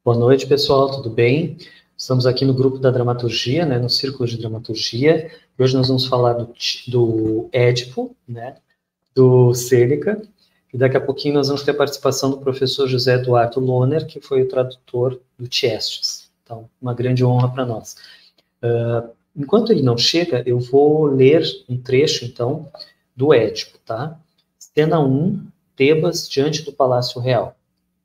Boa noite, pessoal, tudo bem? Estamos aqui no grupo da dramaturgia, né, no Círculo de Dramaturgia. Hoje nós vamos falar do Édipo, né, do Sêneca, e daqui a pouquinho nós vamos ter a participação do professor José Eduardo Lohner, que foi o tradutor do Tiestes. Então, uma grande honra para nós. Enquanto ele não chega, eu vou ler um trecho, então, do Édipo, tá? Cena 1, Tebas diante do Palácio Real.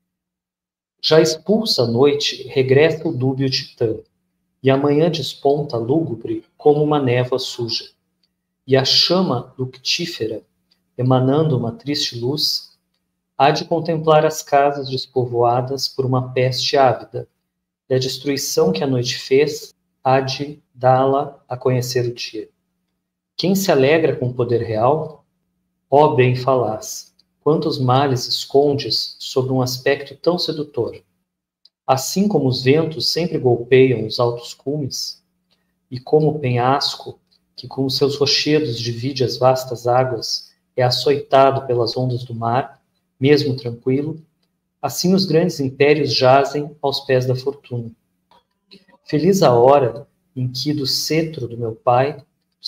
Já expulsa a noite, regressa o dúbio titã, e a manhã desponta lúgubre como uma névoa suja. E a chama luctífera, emanando uma triste luz, há de contemplar as casas despovoadas por uma peste ávida, e a destruição que a noite fez há de dá-la a conhecer o dia. Quem se alegra com o poder real, ó bem falaz, quantos males escondes sob um aspecto tão sedutor. Assim como os ventos sempre golpeiam os altos cumes, e como o penhasco, que com os seus rochedos divide as vastas águas, é açoitado pelas ondas do mar, mesmo tranquilo, assim os grandes impérios jazem aos pés da fortuna. Feliz a hora em que do cetro do meu pai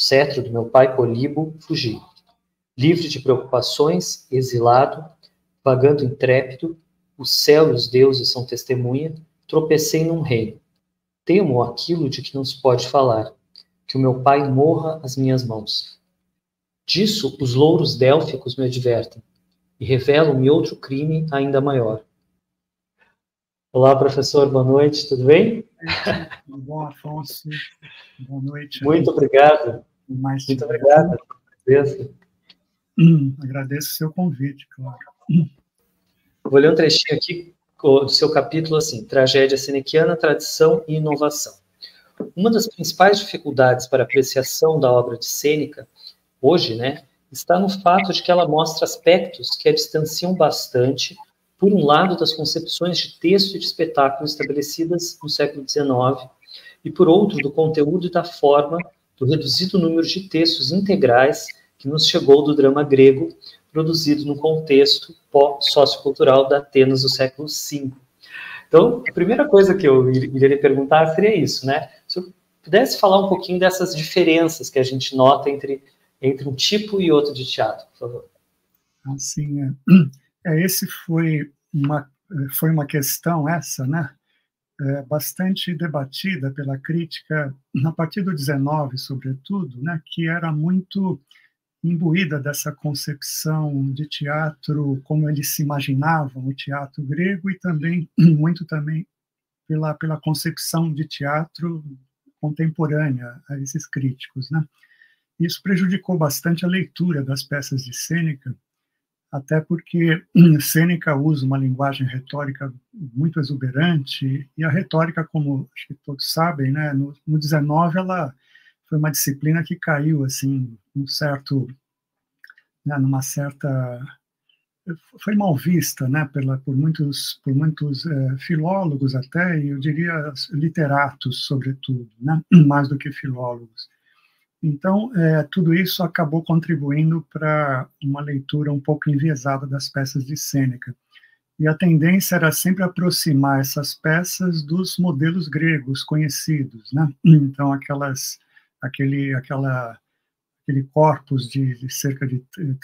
Políbo, fugi. Livre de preocupações, exilado, vagando intrépido, o céu e os deuses são testemunha, tropecei num reino. Temo aquilo de que não se pode falar, que o meu pai morra às minhas mãos. Disso os louros délficos me advertem, e revelam-me outro crime ainda maior. Olá, professor, boa noite, tudo bem? Tudo bom, Afonso? Boa noite. Muito obrigado. Muito obrigado. Agradeço o seu convite, claro. Vou ler um trechinho aqui do seu capítulo, assim, Tragédia Senequiana, Tradição e Inovação. Uma das principais dificuldades para a apreciação da obra de Sêneca, hoje, né, está no fato de que ela mostra aspectos que a distanciam bastante, por um lado, das concepções de texto e de espetáculo estabelecidas no século XIX, e por outro, do conteúdo e da forma do reduzido número de textos integrais que nos chegou do drama grego, produzido no contexto sociocultural da Atenas do século V. Então, a primeira coisa que eu iria lhe perguntar seria isso, né? Se eu pudesse falar um pouquinho dessas diferenças que a gente nota entre um tipo e outro de teatro, por favor. Assim, esse foi uma questão essa, né? Bastante debatida pela crítica a partir do 19, sobretudo, né? Que era muito imbuída dessa concepção de teatro como eles se imaginavam o teatro grego e também muito também pela concepção de teatro contemporânea a esses críticos, né? Isso prejudicou bastante a leitura das peças de Sêneca, até porque Sêneca usa uma linguagem retórica muito exuberante, e a retórica, como acho que todos sabem, né, no 19 ela foi uma disciplina que caiu assim, numa certa foi mal vista, né, por muitos filólogos até, e eu diria literatos sobretudo, né, mais do que filólogos. Então, tudo isso acabou contribuindo para uma leitura um pouco enviesada das peças de Sêneca. E a tendência era sempre aproximar essas peças dos modelos gregos conhecidos, né? Então, aquele corpus de cerca de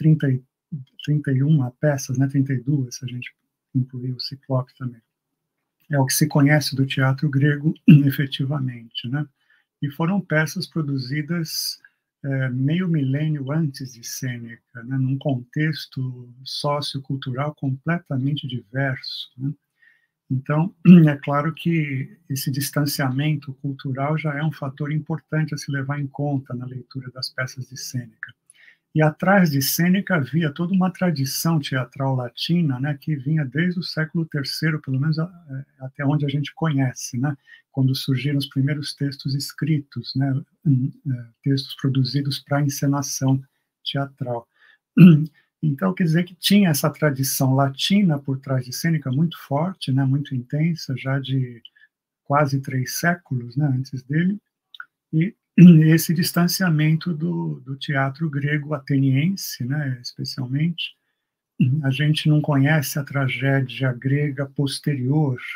31 peças, né? 32, se a gente incluir o Ciclope também. É o que se conhece do teatro grego, efetivamente, né? E foram peças produzidas meio milênio antes de Sêneca, né, num contexto sociocultural completamente diverso, né? Então, é claro que esse distanciamento cultural já é um fator importante a se levar em conta na leitura das peças de Sêneca. E atrás de Sêneca havia toda uma tradição teatral latina, né, que vinha desde o século III, pelo menos até onde a gente conhece, né, quando surgiram os primeiros textos escritos, né, textos produzidos para encenação teatral. Então, quer dizer que tinha essa tradição latina por trás de Sêneca muito forte, né, muito intensa, já de quase 3 séculos, né, antes dele, e esse distanciamento do teatro grego ateniense, né, especialmente. A gente não conhece a tragédia grega posterior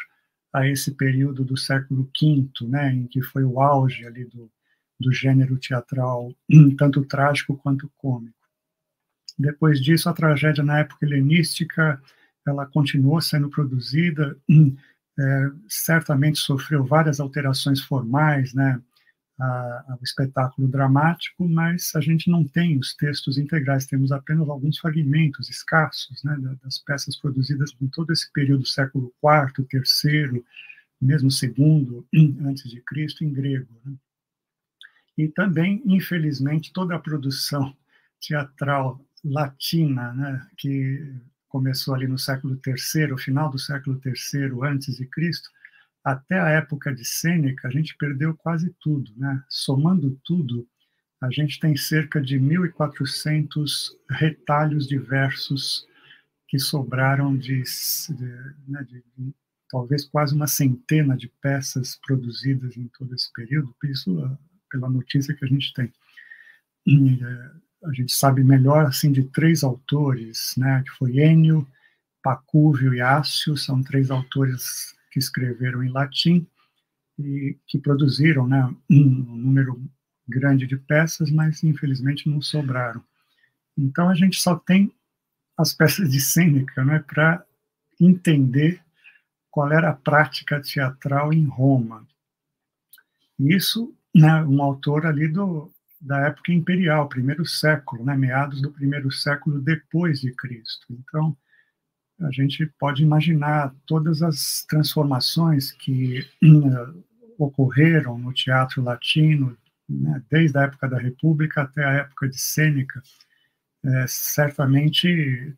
a esse período do século V, né, em que foi o auge ali do gênero teatral, tanto trágico quanto cômico. Depois disso, a tragédia na época helenística, ela continuou sendo produzida, certamente sofreu várias alterações formais, né, ao espetáculo dramático, mas a gente não tem os textos integrais, temos apenas alguns fragmentos escassos, né, das peças produzidas em todo esse período, século IV, III, mesmo segundo, antes de Cristo, em grego. Né? E também, infelizmente, toda a produção teatral latina, né, que começou ali no século III, final do século III antes de Cristo, até a época de Sêneca, a gente perdeu quase tudo, né? Somando tudo, a gente tem cerca de 1.400 retalhos de versos que sobraram de talvez quase uma centena de peças produzidas em todo esse período, isso pela notícia que a gente tem. E, a gente sabe melhor assim de 3 autores, né, que foi Ennio, Pacúvio e Ácio, são 3 autores que escreveram em latim e que produziram, né, um número grande de peças, mas infelizmente não sobraram. Então a gente só tem as peças de Sêneca, né, para entender qual era a prática teatral em Roma. Isso, né, um autor ali da época imperial, primeiro século, né, meados do primeiro século depois de Cristo. Então, a gente pode imaginar todas as transformações que ocorreram no teatro latino, né, desde a época da República até a época de Sêneca, certamente,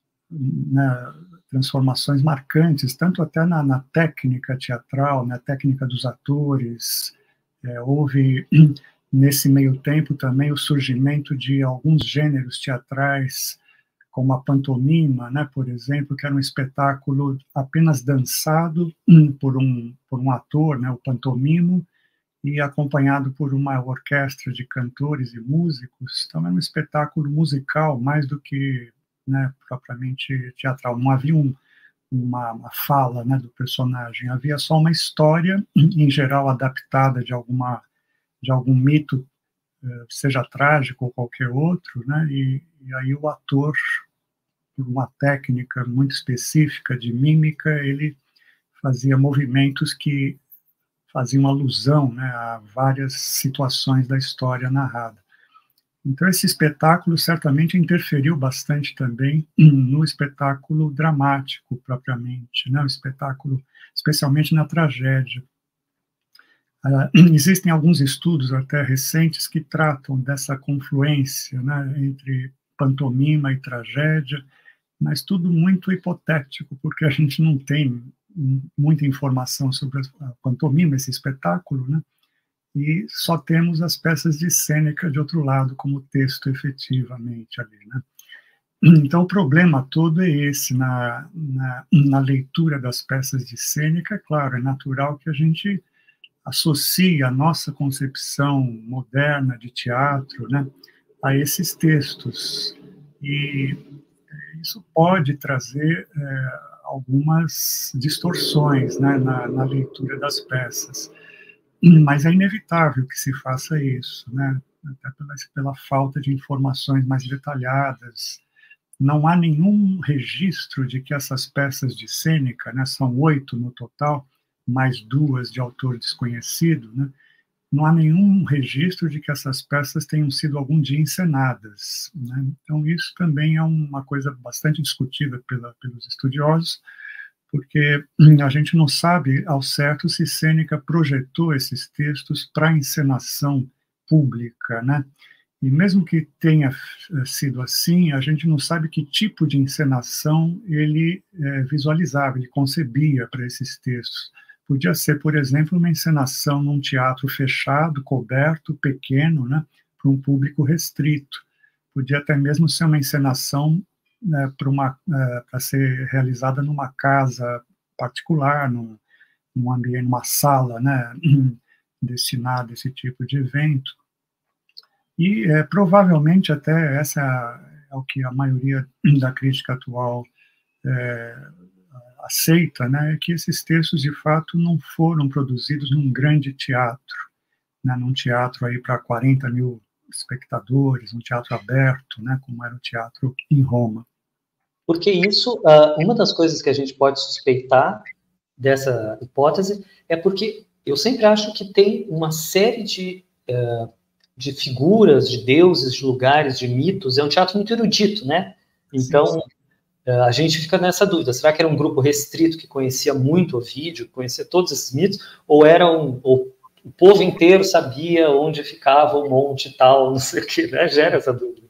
né, transformações marcantes, tanto até na técnica teatral, na técnica dos atores. Houve, nesse meio tempo, também o surgimento de alguns gêneros teatrais, como a pantomima, né, por exemplo, que era um espetáculo apenas dançado por um ator, né, o pantomimo, e acompanhado por uma orquestra de cantores e músicos. Então, era um espetáculo musical mais do que, né, propriamente teatral. Não havia uma fala, né, do personagem, havia só uma história, em geral adaptada de algum mito, seja trágico ou qualquer outro, né, e aí o ator, por uma técnica muito específica de mímica, ele fazia movimentos que faziam alusão, né, a várias situações da história narrada. Então, esse espetáculo certamente interferiu bastante também no espetáculo dramático, propriamente, né, o espetáculo, especialmente na tragédia. Existem alguns estudos até recentes que tratam dessa confluência, né, entre pantomima e tragédia, mas tudo muito hipotético, porque a gente não tem muita informação sobre a pantomima, esse espetáculo, né? E só temos as peças de Sêneca de outro lado, como texto efetivamente ali, né? Então, o problema todo é esse, na leitura das peças de Sêneca. Claro, é natural que a gente associe a nossa concepção moderna de teatro, né, a esses textos. E isso pode trazer algumas distorções, né, na leitura das peças, mas é inevitável que se faça isso, né, até pela falta de informações mais detalhadas. Não há nenhum registro de que essas peças de Sêneca, né, são 8 no total, mais 2 de autor desconhecido, né, não há nenhum registro de que essas peças tenham sido algum dia encenadas, né? Então, isso também é uma coisa bastante discutida pelos estudiosos, porque a gente não sabe ao certo se Sêneca projetou esses textos para encenação pública, né? E mesmo que tenha sido assim, a gente não sabe que tipo de encenação ele visualizava, ele concebia para esses textos. Podia ser, por exemplo, uma encenação num teatro fechado, coberto, pequeno, né, para um público restrito. Podia até mesmo ser uma encenação, né, para ser realizada numa casa particular, num ambiente, numa sala, né, destinada a esse tipo de evento. E provavelmente até essa é o que a maioria da crítica atual aceita, né, é que esses textos, de fato, não foram produzidos num grande teatro, né, num teatro aí para 40 mil espectadores, um teatro aberto, né, como era o teatro em Roma. Porque isso, uma das coisas que a gente pode suspeitar dessa hipótese é porque eu sempre acho que tem uma série de figuras, de deuses, de lugares, de mitos. É um teatro muito erudito, né? Então, sim. A gente fica nessa dúvida. Será que era um grupo restrito que conhecia muito Ovídio, conhecia todos esses mitos? Ou era o povo inteiro sabia onde ficava o monte e tal, não sei o quê, né? Gera essa dúvida.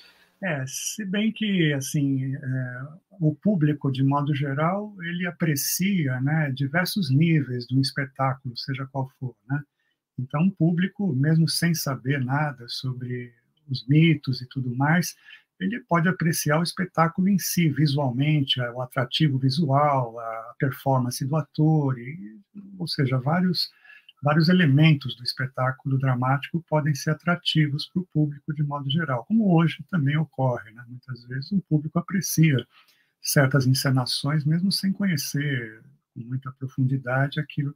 Se bem que, assim, o público, de modo geral, ele aprecia, né, diversos níveis de um espetáculo, seja qual for, né? Então, o público, mesmo sem saber nada sobre os mitos e tudo mais, ele pode apreciar o espetáculo em si, visualmente, o atrativo visual, a performance do ator, ou seja, vários elementos do espetáculo dramático podem ser atrativos para o público de modo geral, como hoje também ocorre, né? Muitas vezes o público aprecia certas encenações, mesmo sem conhecer com muita profundidade aquilo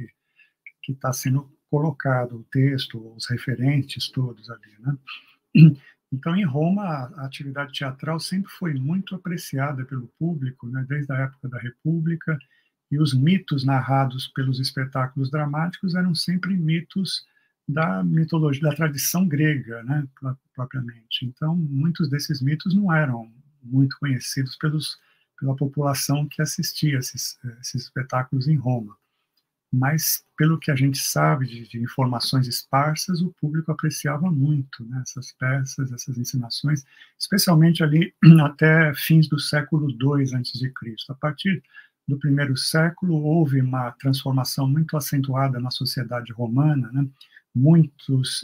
que está sendo colocado, o texto, os referentes todos ali, né? Então, em Roma, a atividade teatral sempre foi muito apreciada pelo público, né, desde a época da República, e os mitos narrados pelos espetáculos dramáticos eram sempre mitos da mitologia, da tradição grega, né, propriamente. Então, muitos desses mitos não eram muito conhecidos pela população que assistia esses espetáculos em Roma. Mas, pelo que a gente sabe de informações esparsas, o público apreciava muito, né, essas peças, essas encenações, especialmente ali até fins do século II a.C. A partir do primeiro século, houve uma transformação muito acentuada na sociedade romana, né, muitos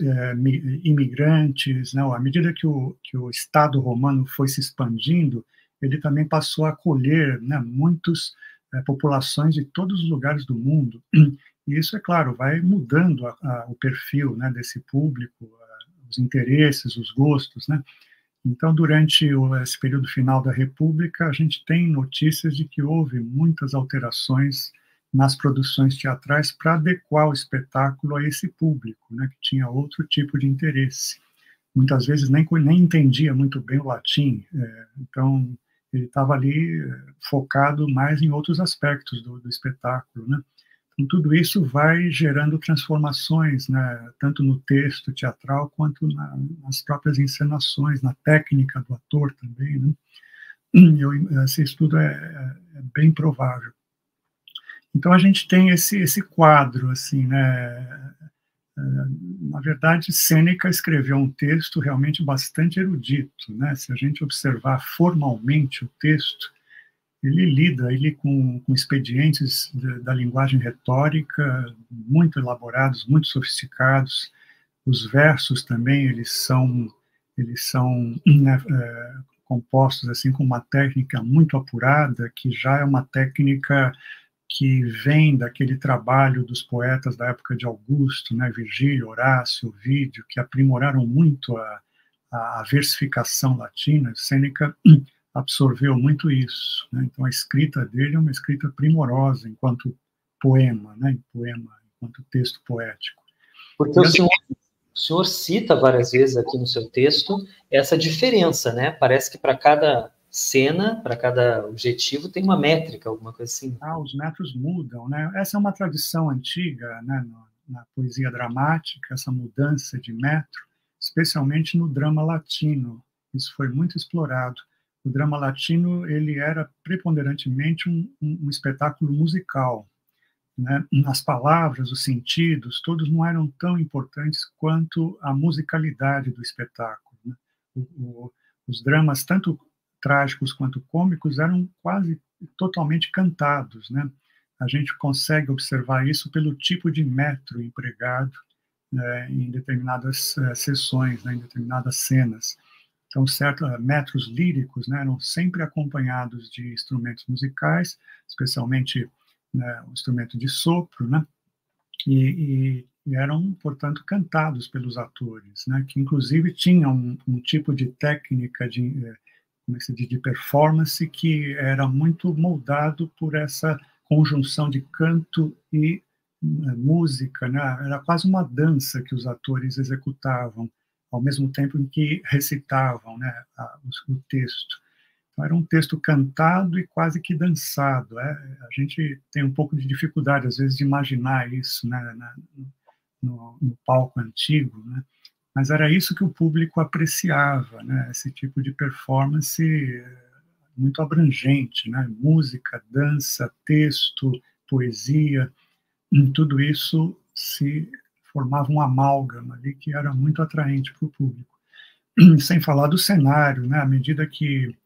imigrantes, né, à medida que o Estado romano foi se expandindo, ele também passou a acolher, né, muitos populações de todos os lugares do mundo. E isso, é claro, vai mudando o perfil, né, desse público, os interesses, os gostos, né? Então, durante esse período final da República, a gente tem notícias de que houve muitas alterações nas produções teatrais para adequar o espetáculo a esse público, né, que tinha outro tipo de interesse. Muitas vezes nem entendia muito bem o latim, então ele estava ali focado mais em outros aspectos do espetáculo, né? Então, tudo isso vai gerando transformações, né, tanto no texto teatral quanto nas próprias encenações, na técnica do ator também, né? Esse estudo é bem provável. Então a gente tem esse quadro, assim, né? Na verdade, Sêneca escreveu um texto realmente bastante erudito, né? Se a gente observar formalmente o texto, ele lida com expedientes da linguagem retórica muito elaborados, muito sofisticados. Os versos também, eles são né, compostos assim com uma técnica muito apurada, que já é uma técnica que vem daquele trabalho dos poetas da época de Augusto, né, Virgílio, Horácio, Ovídio, que aprimoraram muito a versificação latina. Sêneca absorveu muito isso, né? Então a escrita dele é uma escrita primorosa enquanto poema, né, enquanto texto poético. Porque o senhor cita várias vezes aqui no seu texto essa diferença, né? Parece que para cada cena, para cada objetivo, tem uma métrica, alguma coisa assim. Os metros mudam, né? Essa é uma tradição antiga, né, na poesia dramática, essa mudança de metro, especialmente no drama latino. Isso foi muito explorado. O drama latino, ele era preponderantemente um espetáculo musical, né? As palavras, os sentidos, todos não eram tão importantes quanto a musicalidade do espetáculo, né? Os dramas, tanto trágicos quanto cômicos, eram quase totalmente cantados, né? A gente consegue observar isso pelo tipo de metro empregado, né, em determinadas sessões, né, em determinadas cenas. Então, certos metros líricos, né, eram sempre acompanhados de instrumentos musicais, especialmente, né, o instrumento de sopro, né, e eram, portanto, cantados pelos atores, né, que inclusive tinham um tipo de técnica como é que se diz, de performance, que era muito moldado por essa conjunção de canto e música, né? Era quase uma dança que os atores executavam, ao mesmo tempo em que recitavam, né, o texto. Então, era um texto cantado e quase que dançado. A gente tem um pouco de dificuldade, às vezes, de imaginar isso, né, no palco antigo, né? Mas era isso que o público apreciava, né? Esse tipo de performance muito abrangente, né? Música, dança, texto, poesia, tudo isso se formava um amálgama ali que era muito atraente para o público. Sem falar do cenário, né? À medida que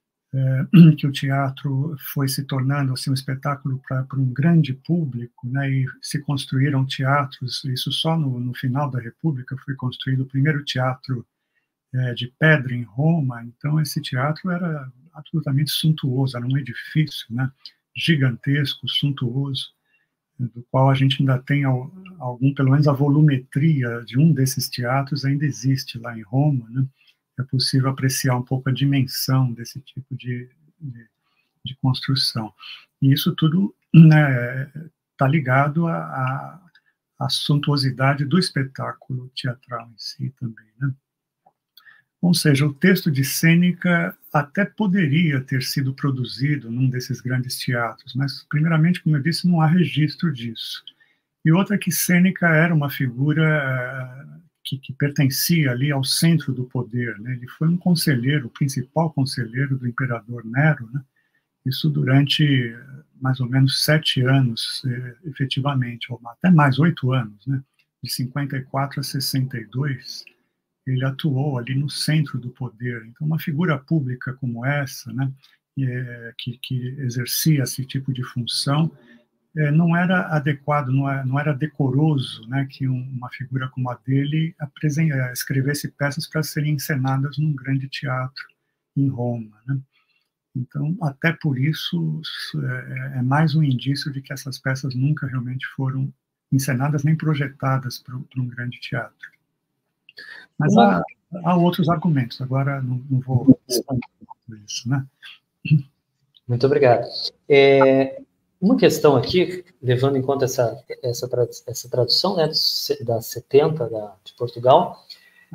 o teatro foi se tornando assim, um espetáculo para um grande público, né, e se construíram teatros, isso só no final da República foi construído o primeiro teatro de pedra em Roma, então esse teatro era absolutamente suntuoso, era um edifício, né, gigantesco, suntuoso, do qual a gente ainda tem algum, pelo menos a volumetria de um desses teatros ainda existe lá em Roma, né? É possível apreciar um pouco a dimensão desse tipo de construção. E isso tudo, né, está ligado à suntuosidade do espetáculo teatral em si também, né? Ou seja, o texto de Sêneca até poderia ter sido produzido num desses grandes teatros, mas, primeiramente, como eu disse, não há registro disso. E outra que Sêneca era uma figura que pertencia ali ao centro do poder, né? Ele foi um conselheiro, o principal conselheiro do imperador Nero, né? Isso durante mais ou menos 7 anos, efetivamente, ou até mais, 8 anos, né? De 54 a 62, ele atuou ali no centro do poder. Então, uma figura pública como essa, né? Que exercia esse tipo de função, não era adequado, não era decoroso, né, que uma figura como a dele escrevesse peças para serem encenadas num grande teatro em Roma, né? Então, até por isso, é mais um indício de que essas peças nunca realmente foram encenadas nem projetadas para um grande teatro. Mas há outros argumentos, agora não vou expandir isso, né? Muito obrigado. Uma questão aqui, levando em conta essa tradução, né, da 70 de Portugal,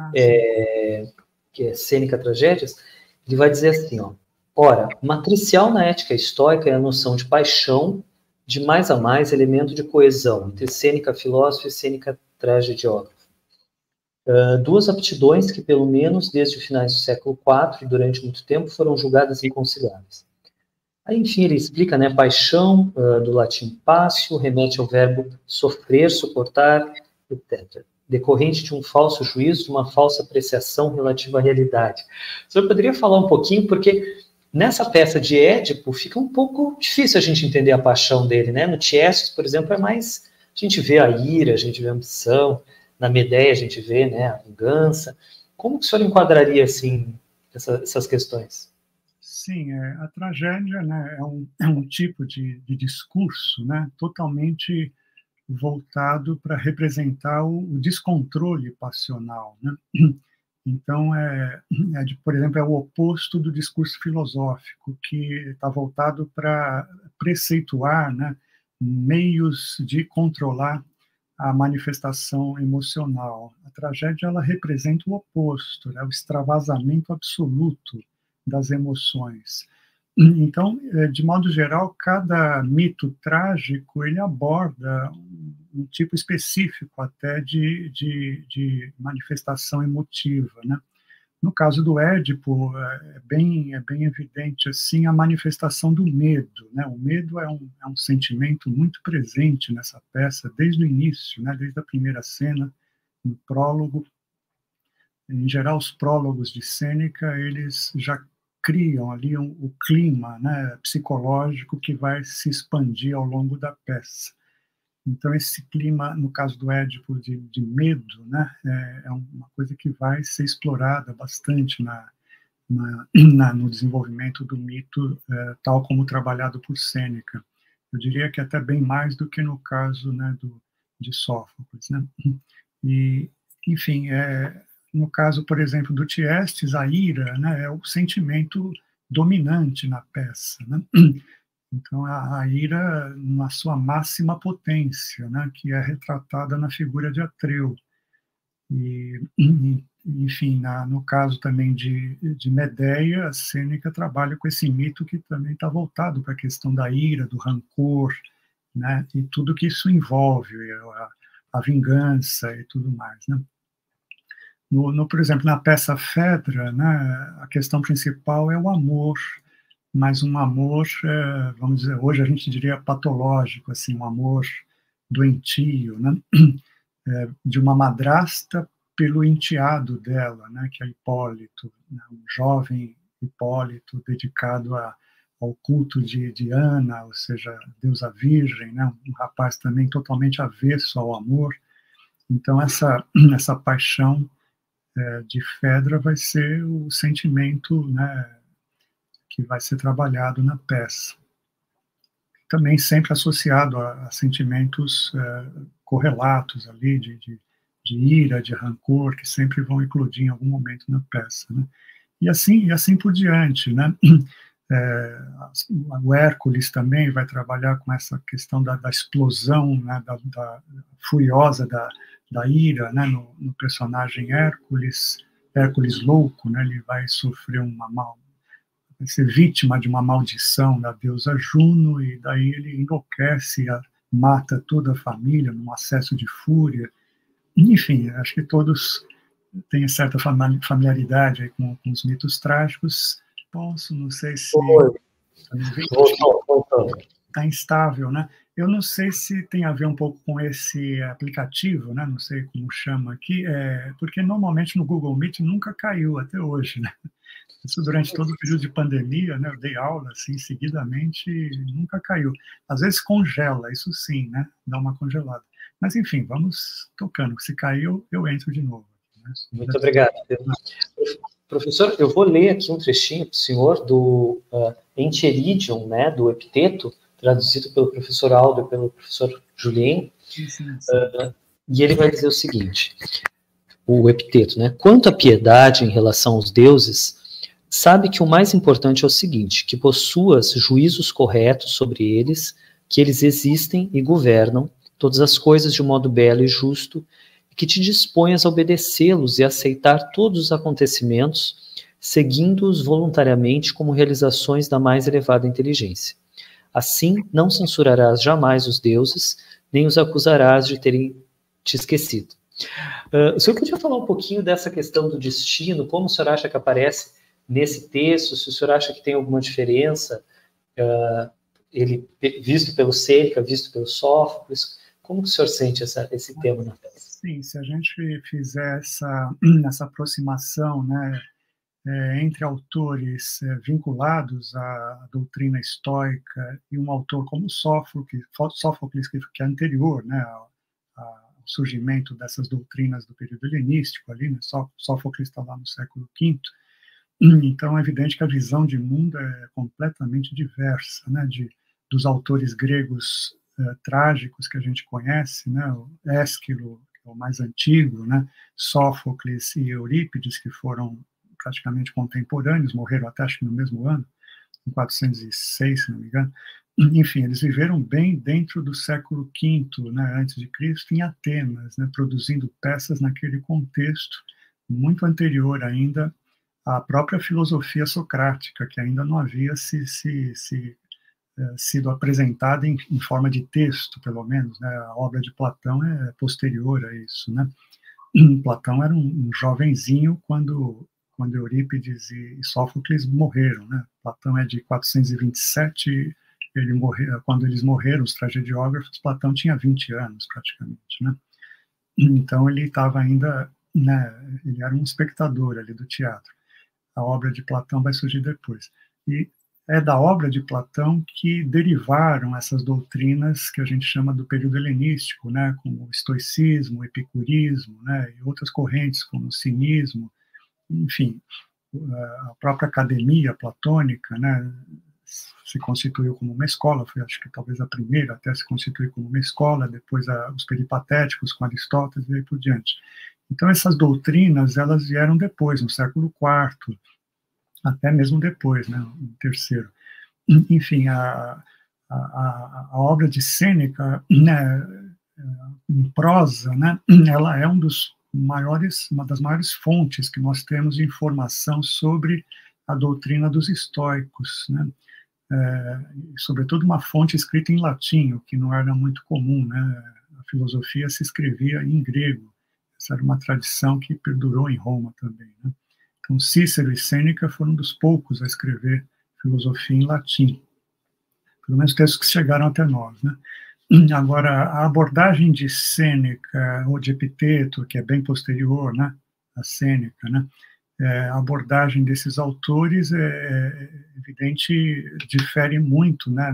que é Sêneca Tragédias, ele vai dizer assim, ó, ora, matricial na ética estoica é a noção de paixão, de mais a mais, elemento de coesão, entre Sêneca filósofo e Sêneca tragediógrafo. Duas aptidões que, pelo menos desde os finais do século IV e durante muito tempo, foram julgadas inconciliáveis. Aí, enfim, ele explica, né, paixão, do latim passio, remete ao verbo sofrer, suportar, etc., decorrente de um falso juízo, de uma falsa apreciação relativa à realidade. O senhor poderia falar um pouquinho, porque nessa peça de Édipo fica um pouco difícil a gente entender a paixão dele, né? No Tiestes, por exemplo, a gente vê a ira, a gente vê a ambição, na Medeia a gente vê, né, a vingança. Como que o senhor enquadraria, assim, essas questões? Sim, a tragédia, né, é um tipo de discurso, né, totalmente voltado para representar o descontrole passional, né? Então, por exemplo, é o oposto do discurso filosófico, que está voltado para preceituar, né, meios de controlar a manifestação emocional. A tragédia, ela representa o oposto, né, o extravasamento absoluto das emoções. Então, de modo geral, cada mito trágico ele aborda um tipo específico até de manifestação emotiva, né? No caso do Édipo, é bem evidente assim a manifestação do medo, né? O medo é um sentimento muito presente nessa peça desde o início, né? Desde a primeira cena, no prólogo. Em geral, os prólogos de Sêneca, eles já criam ali o clima, né, psicológico que vai se expandir ao longo da peça. Então, esse clima, no caso do Édipo, de medo, né, é uma coisa que vai ser explorada bastante no desenvolvimento do mito, tal como trabalhado por Sêneca. Eu diria que até bem mais do que no caso, né, de Sófocles, né? E, enfim, no caso, por exemplo, do Thyestes, a ira, né, é o sentimento dominante na peça, né? Então, a ira na sua máxima potência, né, que é retratada na figura de Atreu. E, enfim, no caso também de Medeia, a Sêneca trabalha com esse mito que também está voltado para a questão da ira, do rancor, né, e tudo que isso envolve, a vingança e tudo mais, né. Por exemplo, na peça Fedra, né, a questão principal é o amor, mas um amor, vamos dizer, hoje a gente diria patológico, assim, um amor doentio, né, de uma madrasta pelo enteado dela, né, que é Hipólito, né, um jovem Hipólito dedicado ao culto de Diana, ou seja, deusa virgem, né, um rapaz também totalmente avesso ao amor. Então, essa paixão de Fedra vai ser o sentimento, né, que vai ser trabalhado na peça. Também sempre associado a sentimentos correlatos ali, de ira, de rancor, que sempre vão eclodir em algum momento na peça, né? E assim por diante, né? O Hércules também vai trabalhar com essa questão da explosão, né, da furiosa da ira, né, no personagem Hércules louco, né, ele vai sofrer vai ser vítima de uma maldição da deusa Juno, e daí ele enlouquece, mata toda a família num acesso de fúria. Enfim, acho que todos têm certa familiaridade aí com os mitos trágicos. Posso, não sei se... Está instável, né? Eu não sei se tem a ver um pouco com esse aplicativo, né? Não sei como chama aqui, porque normalmente no Google Meet nunca caiu até hoje, né? Isso durante todo o período de pandemia, né? Eu dei aula assim seguidamente, nunca caiu. Às vezes congela, isso sim, né? Dá uma congelada. Mas enfim, vamos tocando. Se caiu, eu entro de novo. Né? Muito obrigado. Professor, eu vou ler aqui um trechinho para o senhor do Enchiridion, né, do Epiteto, traduzido pelo professor Aldo e pelo professor Julien. E ele vai dizer o seguinte, o Epiteto, né? Quanto à piedade em relação aos deuses, sabe que o mais importante é o seguinte, que possuas juízos corretos sobre eles, que eles existem e governam todas as coisas de um modo belo e justo, e que te disponhas a obedecê-los e aceitar todos os acontecimentos, seguindo-os voluntariamente como realizações da mais elevada inteligência. Assim, não censurarás jamais os deuses, nem os acusarás de terem te esquecido. O senhor podia falar um pouquinho dessa questão do destino, como o senhor acha que aparece nesse texto, se o senhor acha que tem alguma diferença, ele visto pelo Sêneca, visto pelo Sófocles, como que o senhor sente esse tema na peça? Sim, se a gente fizer essa aproximação, né, entre autores vinculados à doutrina estoica e um autor como Sófocles, que é anterior, né, ao surgimento dessas doutrinas do período helenístico ali, né, Sófocles está lá no século V, então é evidente que a visão de mundo é completamente diversa, né, dos autores gregos trágicos que a gente conhece, né, o Ésquilo, que é o mais antigo, né, Sófocles e Eurípides, que foram praticamente contemporâneos, morreram até acho que no mesmo ano, em 406, se não me engano. Enfim, eles viveram bem dentro do século V, né, antes de Cristo, em Atenas, né, produzindo peças naquele contexto muito anterior ainda à própria filosofia socrática, que ainda não havia sido apresentada em forma de texto, pelo menos, né? A obra de Platão é posterior a isso, né? Platão era um jovenzinho quando Eurípides e Sófocles morreram, né? Platão é de 427, quando eles morreram, os tragediógrafos, Platão tinha 20 anos, praticamente, né? Então ele estava ainda, né, ele era um espectador ali do teatro. A obra de Platão vai surgir depois. E é da obra de Platão que derivaram essas doutrinas que a gente chama do período helenístico, né, como o estoicismo, o epicurismo, né, e outras correntes como o cinismo, enfim, a própria academia platônica, né, se constituiu como uma escola, foi acho que talvez a primeira até se constituir como uma escola, depois os peripatéticos com Aristóteles e aí por diante. Então, essas doutrinas, elas vieram depois, no século IV, até mesmo depois, né, no terceiro. Enfim, a obra de Sêneca, né, em prosa, né, ela é uma das maiores fontes que nós temos de informação sobre a doutrina dos estoicos, né, sobretudo uma fonte escrita em latim, o que não era muito comum, né, a filosofia se escrevia em grego, essa era uma tradição que perdurou em Roma também, né. Então, Cícero e Sêneca foram dos poucos a escrever filosofia em latim, pelo menos textos que chegaram até nós, né. Agora, a abordagem de Sêneca ou de Epiteto, que é bem posterior, né, a Sêneca, né, a abordagem desses autores evidente, difere muito, né,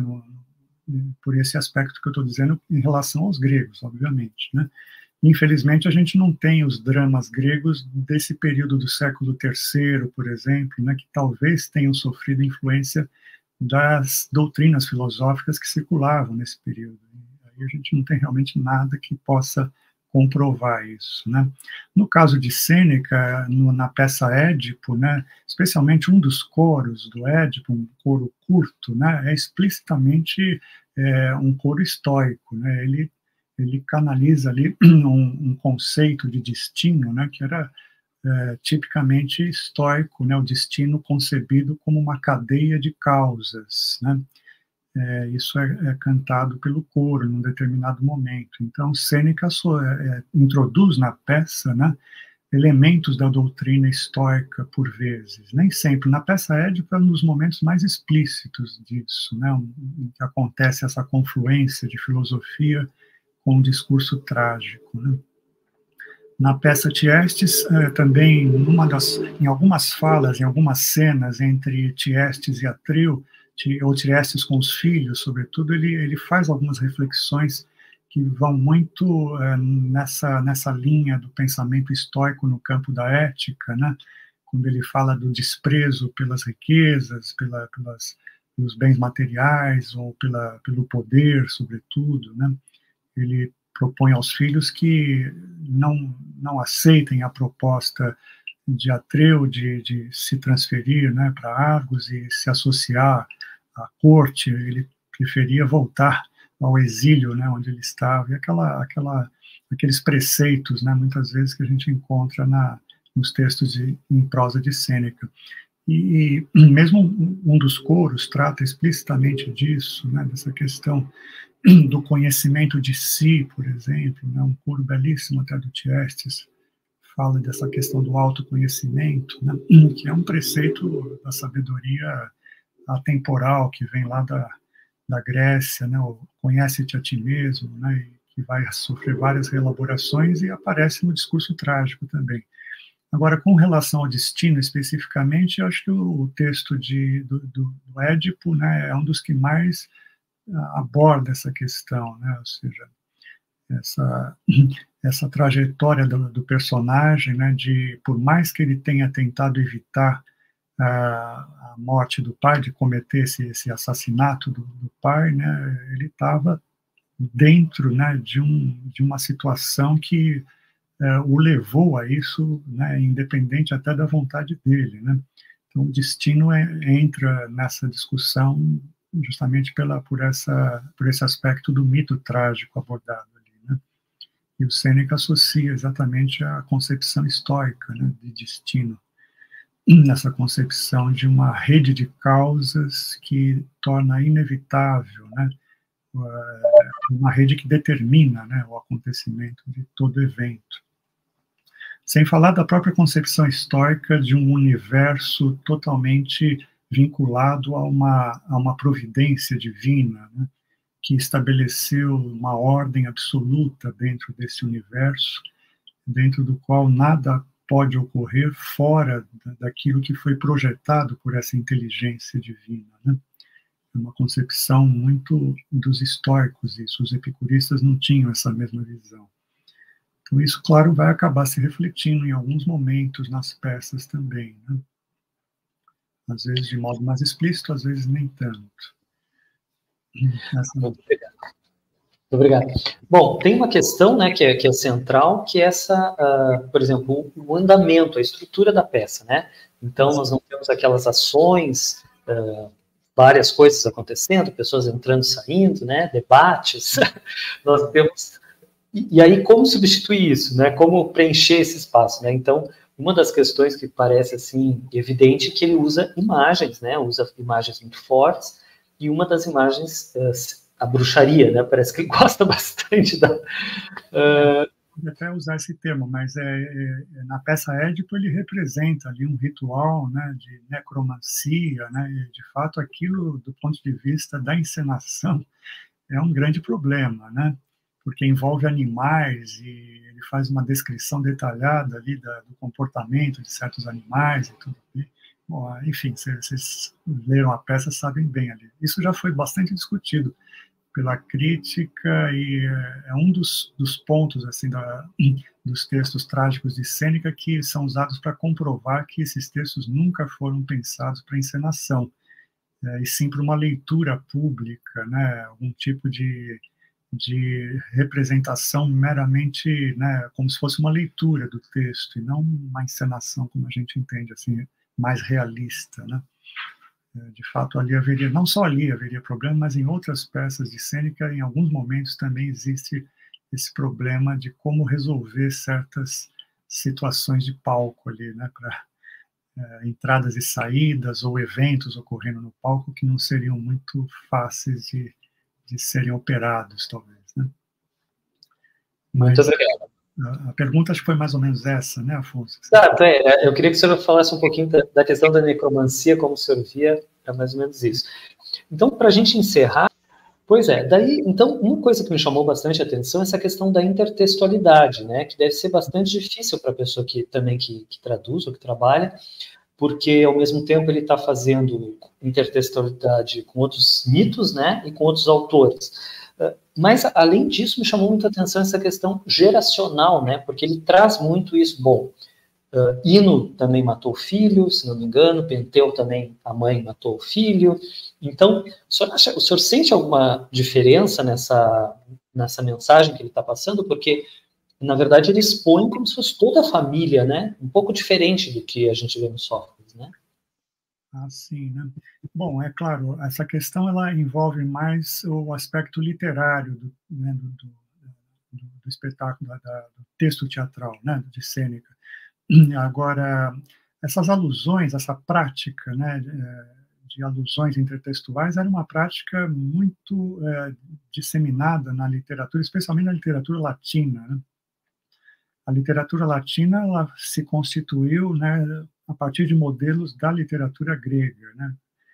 por esse aspecto que eu estou dizendo, em relação aos gregos, obviamente, né. Infelizmente, a gente não tem os dramas gregos desse período do século III, por exemplo, né, que talvez tenham sofrido influência das doutrinas filosóficas que circulavam nesse período. Aí a gente não tem realmente nada que possa comprovar isso, né? No caso de Sêneca, na peça Édipo, né, especialmente um dos coros do Édipo, um coro curto, né, é explicitamente um coro estoico, né? Ele canaliza ali um conceito de destino, né, que era tipicamente estoico, né, o destino concebido como uma cadeia de causas, né. Isso é cantado pelo coro num determinado momento. Então, Sêneca introduz na peça, né, elementos da doutrina estoica por vezes, nem sempre. Na peça Édipo é um dos momentos mais explícitos disso, né, em que acontece essa confluência de filosofia com o discurso trágico, né. Na peça Tiestes, também, em algumas falas, em algumas cenas entre Tiestes e Atreu, ou Tiestes com os filhos, sobretudo, ele faz algumas reflexões que vão muito nessa linha do pensamento estoico no campo da ética, né? Quando ele fala do desprezo pelas riquezas, pelos bens materiais, ou pelo poder, sobretudo, né? Ele propõe aos filhos que não aceitem a proposta de Atreu de se transferir, né, para Argos e se associar à corte. Ele preferia voltar ao exílio, né, onde ele estava, e aqueles preceitos, né, muitas vezes que a gente encontra nos textos em prosa de Sêneca. E mesmo um dos coros trata explicitamente disso, né, dessa questão do conhecimento de si, por exemplo, né, um coro belíssimo até do Tiestes, fala dessa questão do autoconhecimento, né, que é um preceito da sabedoria atemporal, que vem lá da Grécia, né, o conhece-te a ti mesmo, né, que vai sofrer várias reelaborações e aparece no discurso trágico também. Agora, com relação ao destino especificamente, eu acho que o texto do Édipo, né, é um dos que mais aborda essa questão, né? Ou seja, essa trajetória do personagem, né, por mais que ele tenha tentado evitar a morte do pai, de cometer esse assassinato do pai, né, ele estava dentro, né, de uma situação que o levou a isso, né, independente até da vontade dele, né. Então, o destino entra nessa discussão justamente por esse aspecto do mito trágico abordado ali, né? E o Sêneca associa exatamente a concepção estoica, né, de destino, nessa concepção de uma rede de causas que torna inevitável, né, uma rede que determina, né, o acontecimento de todo evento. Sem falar da própria concepção estoica de um universo totalmente vinculado a uma providência divina, né, que estabeleceu uma ordem absoluta dentro desse universo, dentro do qual nada pode ocorrer fora daquilo que foi projetado por essa inteligência divina, né? É uma concepção muito dos estoicos, isso. Os epicuristas não tinham essa mesma visão. Então, isso, claro, vai acabar se refletindo em alguns momentos nas peças também, né? Às vezes de modo mais explícito, às vezes nem tanto. Muito obrigado. Obrigado. Bom, tem uma questão, né, que é central, que é essa, por exemplo, o andamento, a estrutura da peça, né? Então, nós não temos aquelas ações, várias coisas acontecendo, pessoas entrando e saindo, né, debates, nós temos... E aí, como substituir isso, né? Como preencher esse espaço, né? Então, uma das questões que parece, assim, evidente é que ele usa imagens, né? Usa imagens muito fortes, e uma das imagens, a bruxaria, né? Parece que ele gosta bastante da... Pode até usar esse termo, mas na peça Édipo ele representa ali um ritual, né, de necromancia, né? E, de fato, aquilo, do ponto de vista da encenação, é um grande problema, né? Porque envolve animais e ele faz uma descrição detalhada ali do comportamento de certos animais e tudo. Bom, enfim, vocês leram a peça, sabem bem ali. Isso já foi bastante discutido pela crítica e é um dos pontos assim dos textos trágicos de Sêneca que são usados para comprovar que esses textos nunca foram pensados para encenação, e sim para uma leitura pública, né? Algum tipo de representação meramente, né, como se fosse uma leitura do texto e não uma encenação como a gente entende, assim, mais realista, né? De fato, ali haveria, não só ali haveria problema, mas em outras peças de Sêneca, em alguns momentos também existe esse problema de como resolver certas situações de palco ali, né, para entradas e saídas ou eventos ocorrendo no palco que não seriam muito fáceis de serem operados, talvez, né? Muito obrigado. A pergunta acho que foi mais ou menos essa, né, Afonso? Exato, eu queria que o senhor falasse um pouquinho da questão da necromancia, como o senhor via, é mais ou menos isso. Então, para a gente encerrar, pois é, daí, então, uma coisa que me chamou bastante a atenção é essa questão da intertextualidade, né, que deve ser bastante difícil para a pessoa que traduz ou que trabalha, porque, ao mesmo tempo, ele está fazendo intertextualidade com outros mitos, né, e com outros autores. Mas, além disso, me chamou muita atenção essa questão geracional, né, porque ele traz muito isso. Bom, Ino também matou o filho, se não me engano, Penteu também, a mãe matou o filho. Então, o senhor sente alguma diferença nessa mensagem que ele está passando? Porque, na verdade, ele expõe como se fosse toda a família, né? Um pouco diferente do que a gente vê no Sófocles, né? Ah, sim, né? Bom, é claro, essa questão ela envolve mais o aspecto literário né, do espetáculo, do texto teatral, né, de Sêneca. Agora, essas alusões, essa prática, né, de alusões intertextuais era uma prática muito disseminada na literatura, especialmente na literatura latina, né? A literatura latina ela se constituiu, né, a partir de modelos da literatura grega, né?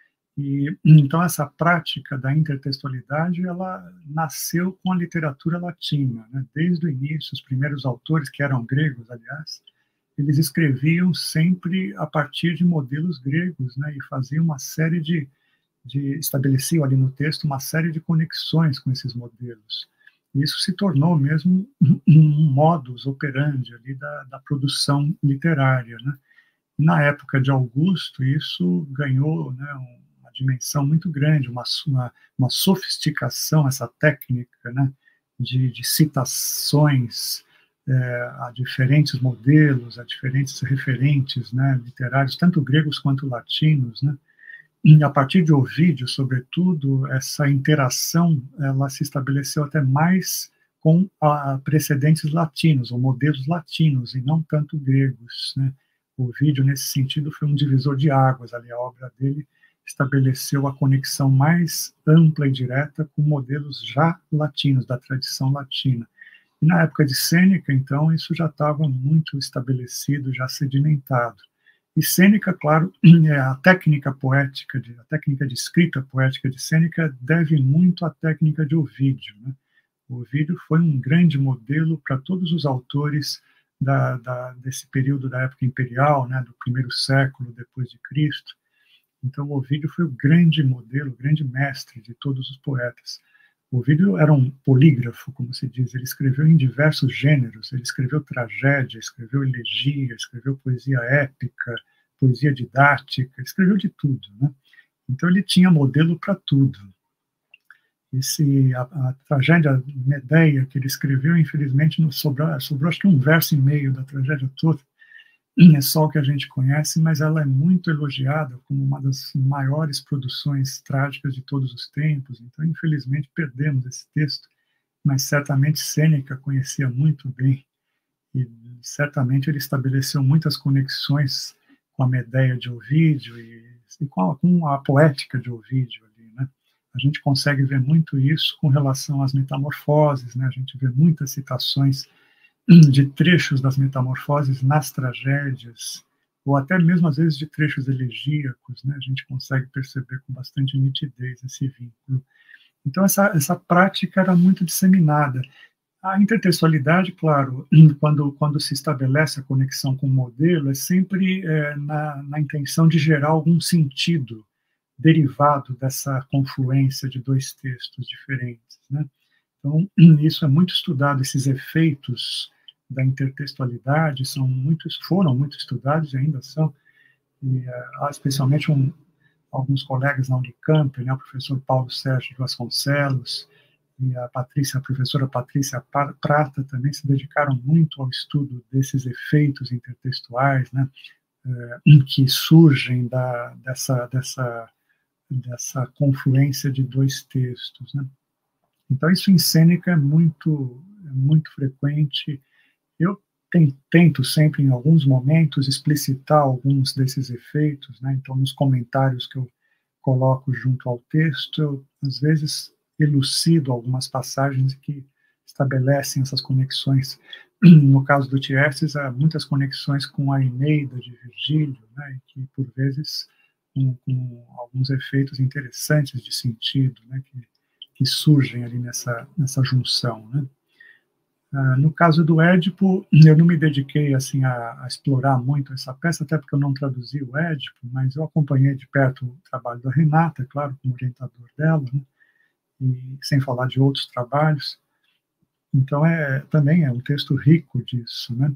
E então essa prática da intertextualidade ela nasceu com a literatura latina, né? Desde o início, os primeiros autores que eram gregos, aliás, eles escreviam sempre a partir de modelos gregos, né? E faziam uma série estabeleciam ali no texto uma série de conexões com esses modelos. E isso se tornou mesmo um modus operandi ali da produção literária, né? Na época de Augusto, isso ganhou, né, uma dimensão muito grande, uma sofisticação, essa técnica, né, de citações a diferentes modelos, a diferentes referentes, né, literários, tanto gregos quanto latinos, né? E a partir de Ovídio, sobretudo, essa interação ela se estabeleceu até mais com precedentes latinos, ou modelos latinos, e não tanto gregos, né? Ovídio, nesse sentido, foi um divisor de águas. Ali, a obra dele estabeleceu a conexão mais ampla e direta com modelos já latinos, da tradição latina. E na época de Sêneca, então, isso já estava muito estabelecido, já sedimentado. E Sêneca, claro, a técnica poética, a técnica de escrita poética de Sêneca deve muito à técnica de Ovídio, né? Ovídio foi um grande modelo para todos os autores desse período da época imperial, né, do primeiro século depois de Cristo. Então, Ovídio foi o grande modelo, o grande mestre de todos os poetas. Ovídio era um polígrafo, como se diz, ele escreveu em diversos gêneros, ele escreveu tragédia, escreveu elegia, escreveu poesia épica, poesia didática, escreveu de tudo, né? Então ele tinha modelo para tudo. A tragédia Medeia, que ele escreveu, infelizmente, não sobrou acho que um verso e meio da tragédia toda, é só o que a gente conhece, mas ela é muito elogiada como uma das maiores produções trágicas de todos os tempos. Então, infelizmente, perdemos esse texto, mas certamente Sêneca conhecia muito bem, e certamente ele estabeleceu muitas conexões com a Medeia de Ovídio e com a poética de Ovídio ali, né? A gente consegue ver muito isso com relação às metamorfoses, né? A gente vê muitas citações de trechos das metamorfoses nas tragédias, ou até mesmo às vezes de trechos elegíacos, né? A gente consegue perceber com bastante nitidez esse vínculo. Então essa prática era muito disseminada. A intertextualidade, claro, quando se estabelece a conexão com o modelo, é sempre na intenção de gerar algum sentido derivado dessa confluência de dois textos diferentes, né? Então, isso é muito estudado, esses efeitos da intertextualidade foram muito estudados e ainda são, e, há especialmente alguns colegas na Unicamp, né, o professor Paulo Sérgio Vasconcelos e a professora Patrícia Prata também se dedicaram muito ao estudo desses efeitos intertextuais, né, que surgem dessa confluência de dois textos, né. Então, isso em Sêneca é muito frequente. Eu tento sempre, em alguns momentos, explicitar alguns desses efeitos, né? Então, nos comentários que eu coloco junto ao texto, eu, às vezes, elucido algumas passagens que estabelecem essas conexões. No caso do Tiestes, há muitas conexões com a Eneida de Virgílio, né? Que, por vezes, com alguns efeitos interessantes de sentido, né? Que surgem ali nessa junção, né? No caso do Édipo, eu não me dediquei assim a explorar muito essa peça, até porque eu não traduzi o Édipo, mas eu acompanhei de perto o trabalho da Renata, claro, como orientador dela, né? E sem falar de outros trabalhos. Então, também é um texto rico disso, né?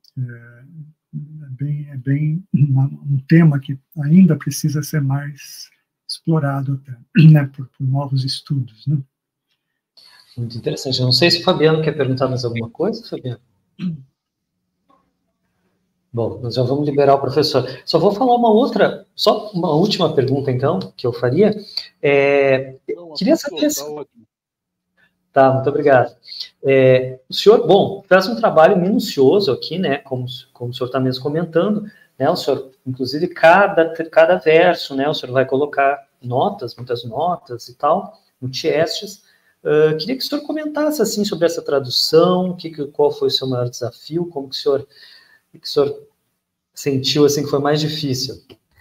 É bem um tema que ainda precisa ser mais explorado até, né? Por novos estudos, né? Muito interessante. Eu não sei se o Fabiano quer perguntar mais alguma coisa, Fabiano. Bom, nós já vamos liberar o professor. Só vou falar só uma última pergunta, então, que eu faria. Queria saber se... Tá, muito obrigado. O senhor, bom, faz um trabalho minucioso aqui, né, como o senhor está mesmo comentando, né, o senhor, inclusive, cada verso, né, o senhor vai colocar muitas notas e tal, no Tiestes. Queria que o senhor comentasse, assim, sobre essa tradução, qual foi o seu maior desafio, como que o senhor sentiu, assim, que foi mais difícil?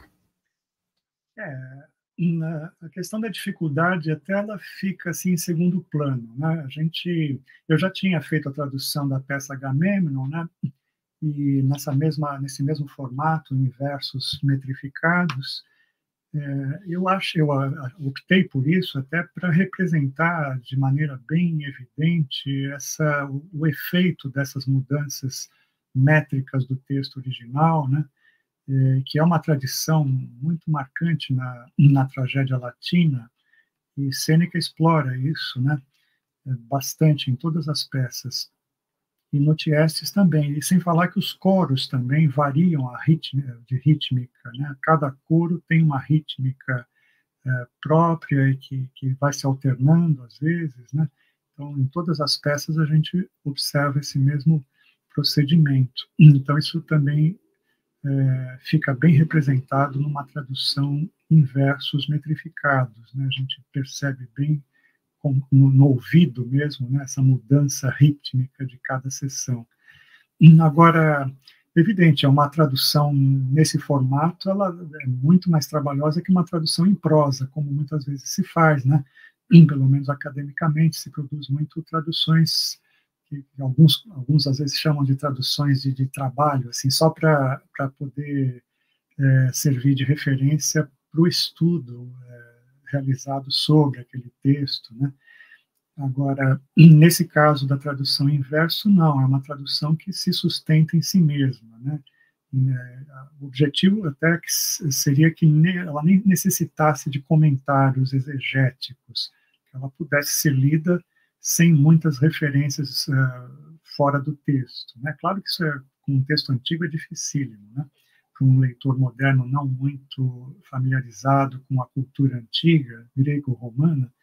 A questão da dificuldade até ela fica assim em segundo plano, né? Eu já tinha feito a tradução da peça Agamemnon, né? E nesse mesmo formato, em versos metrificados, eu optei por isso até para representar de maneira bem evidente o efeito dessas mudanças métricas do texto original, né? Que é uma tradição muito marcante na tragédia latina, e Sêneca explora isso, né, bastante em todas as peças. E no Tiestes também, e sem falar que os coros também variam de rítmica, né? Cada coro tem uma rítmica própria e que vai se alternando às vezes, né? Então, em todas as peças a gente observa esse mesmo procedimento. Então, isso também fica bem representado numa tradução em versos metrificados, né? A gente percebe bem no ouvido mesmo, né, essa mudança rítmica de cada sessão. Agora, evidente, é uma tradução nesse formato, ela é muito mais trabalhosa que uma tradução em prosa, como muitas vezes se faz, né? Pelo menos academicamente se produz muito traduções que alguns às vezes chamam de traduções de trabalho, assim, só para poder servir de referência para o estudo realizado sobre aquele texto, né? Agora, nesse caso da tradução em verso, não, é uma tradução que se sustenta em si mesma, né? O objetivo até seria que ela nem necessitasse de comentários exegéticos, que ela pudesse ser lida sem muitas referências fora do texto, né? Claro que isso com um texto antigo é dificílimo, né? Para um leitor moderno não muito familiarizado com a cultura antiga, greco-romana,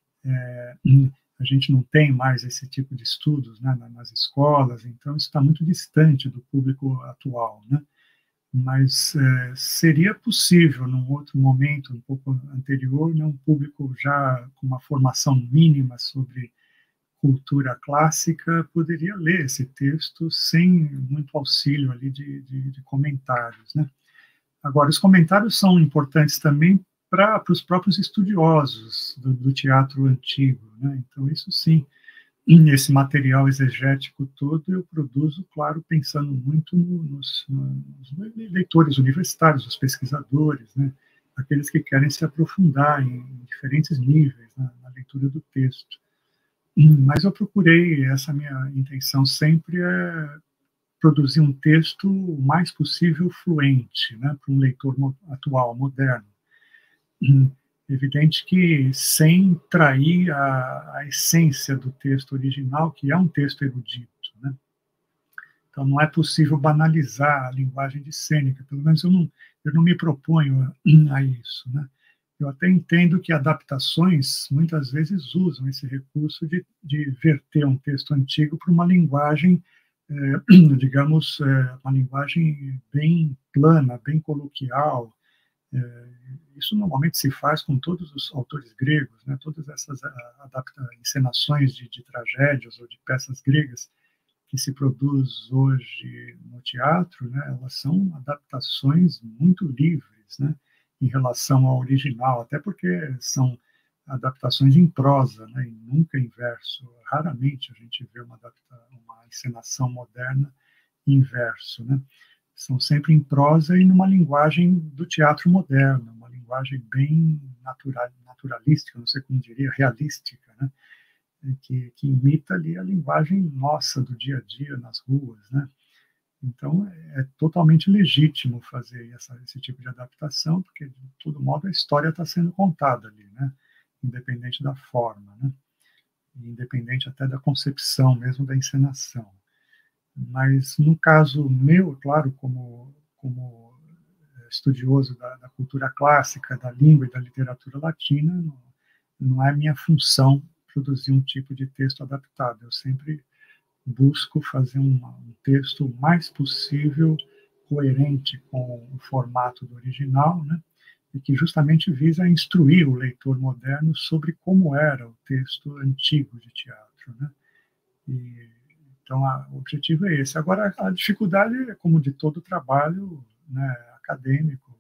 a gente não tem mais esse tipo de estudos, né, nas escolas, então isso está muito distante do público atual, né? Mas seria possível, num outro momento, um pouco anterior, né, um público já com uma formação mínima sobre cultura clássica poderia ler esse texto sem muito auxílio ali de comentários, né? Agora, os comentários são importantes também para os próprios estudiosos do teatro antigo, né? Então, isso sim, esse material exegético todo eu produzo, claro, pensando muito nos leitores universitários, os pesquisadores, né? Aqueles que querem se aprofundar em diferentes níveis na leitura do texto. Mas eu procurei, essa minha intenção sempre é produzir um texto o mais possível fluente, né, para um leitor atual, moderno. Evidente que sem trair a essência do texto original, que é um texto erudito, né? Então não é possível banalizar a linguagem de Sêneca, pelo menos eu não me proponho a isso, né? Eu até entendo que adaptações muitas vezes usam esse recurso de verter um texto antigo para uma linguagem, digamos, uma linguagem bem plana, bem coloquial. Isso normalmente se faz com todos os autores gregos, né? Todas essas encenações de tragédias ou de peças gregas que se produz hoje no teatro, né? Elas são adaptações muito livres, né? Em relação ao original, até porque são adaptações em prosa, né, e nunca em verso. Raramente a gente vê uma encenação moderna em verso, né? São sempre em prosa e numa linguagem do teatro moderno, uma linguagem bem naturalística, não sei como diria, realística, né? Que imita ali a linguagem nossa do dia a dia nas ruas, né? Então, é totalmente legítimo fazer esse tipo de adaptação, porque, de todo modo, a história está sendo contada ali, né? Independente da forma, né? Independente até da concepção mesmo da encenação. Mas, no caso meu, claro, como estudioso da cultura clássica, da língua e da literatura latina, não é minha função produzir um tipo de texto adaptado. Eu sempre busco fazer um texto o mais possível coerente com o formato do original, né? E que justamente visa instruir o leitor moderno sobre como era o texto antigo de teatro, né? Então, o objetivo é esse. Agora, a dificuldade é como de todo trabalho, né, acadêmico,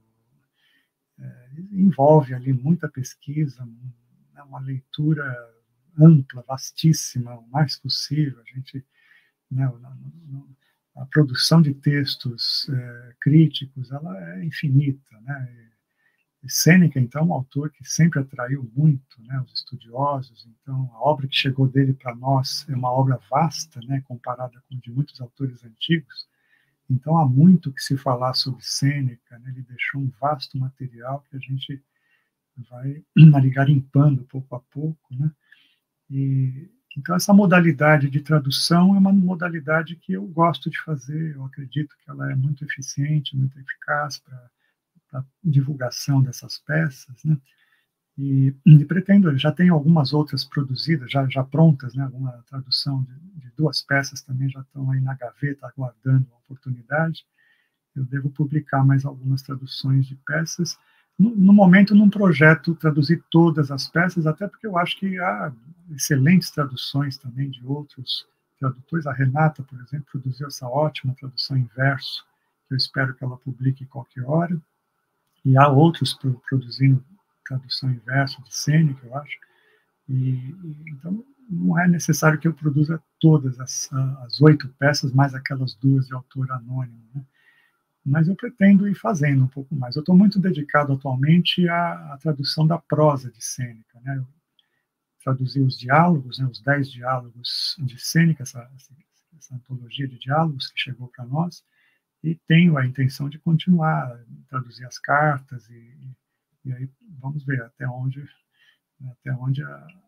envolve ali muita pesquisa, né, uma leitura ampla, vastíssima, o mais possível. A gente, né, a produção de textos críticos, ela é infinita, né? E Sêneca, então, é um autor que sempre atraiu muito, né, os estudiosos. Então, a obra que chegou dele para nós é uma obra vasta, né, comparada com de muitos autores antigos. Então, há muito que se falar sobre Sêneca, né? Ele deixou um vasto material que a gente vai ali garimpando pouco a pouco, né? Então, essa modalidade de tradução é uma modalidade que eu gosto de fazer, eu acredito que ela é muito eficiente, muito eficaz para a divulgação dessas peças, né? E pretendo, já tenho algumas outras produzidas, já prontas, né? Alguma tradução de duas peças também já estão aí na gaveta, aguardando a oportunidade. Eu devo publicar mais algumas traduções de peças. No momento, num projeto, traduzir todas as peças, até porque eu acho que há excelentes traduções também de outros tradutores. A Renata, por exemplo, produziu essa ótima tradução em verso, que eu espero que ela publique qualquer hora. E há outros produzindo tradução em verso de Sêneca, eu acho. Então, não é necessário que eu produza todas as 8 peças, mais aquelas 2 de autor anônimo, né? Mas eu pretendo ir fazendo um pouco mais. Eu estou muito dedicado atualmente à tradução da prosa de Sêneca, né? Eu traduzi os diálogos, né, os 10 diálogos de Sêneca, essa antologia de diálogos que chegou para nós, e tenho a intenção de continuar a traduzir as cartas, e aí vamos ver até onde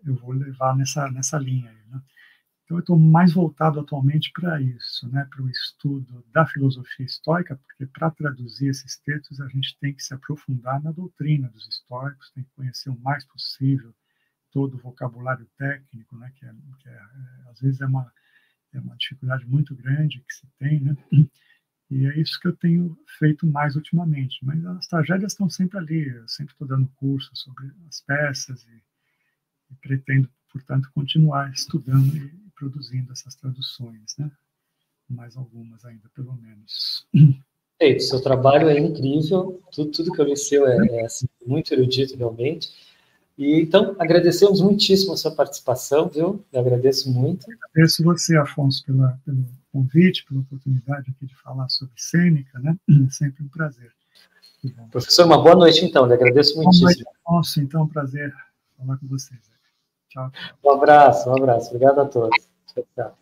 eu vou levar nessa linha aí, né? Então, eu estou mais voltado atualmente para isso, né, para o estudo da filosofia estoica, porque para traduzir esses textos a gente tem que se aprofundar na doutrina dos estoicos, tem que conhecer o mais possível todo o vocabulário técnico, né, que às vezes é uma dificuldade muito grande que se tem, né, e é isso que eu tenho feito mais ultimamente. Mas as tragédias estão sempre ali, eu sempre estou dando curso sobre as peças e pretendo, portanto, continuar estudando e produzindo essas traduções, né? Mais algumas ainda, pelo menos. Perfeito, seu trabalho é incrível, tudo que eu li seu é assim, muito erudito, realmente. E, então, agradecemos muitíssimo a sua participação, viu? Eu agradeço muito. Agradeço você, Afonso, pelo convite, pela oportunidade aqui de falar sobre Sêneca, né? É sempre um prazer. Professor, uma boa noite, então. Eu agradeço muitíssimo. Boa noite, Afonso. Então, um prazer falar com vocês. Tchau. Um abraço. Obrigado a todos. Tchau, tchau.